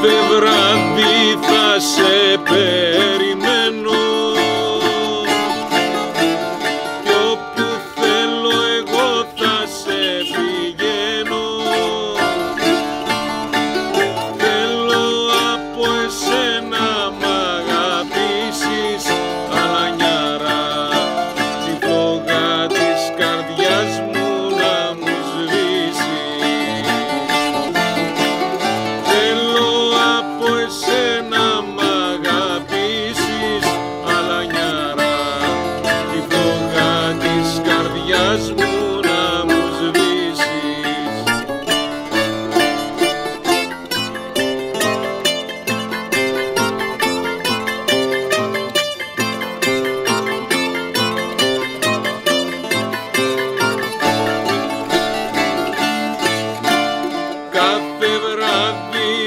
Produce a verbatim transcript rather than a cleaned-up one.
Κάθε βράδυ θα σε περιμένω κι όπου θέλω εγώ θα σε πηγαίνω. Θέλω από εσένα μ' αγαπήσεις, αλανιάρα, τη φλόγα της καρδιάς μου να μου σβήσεις. Θέλω από εσένα μ' αγαπήσεις, αλανιάρα, τη φλόγα της καρδιάς μου να μου σβήσεις. Κάθε βράδυ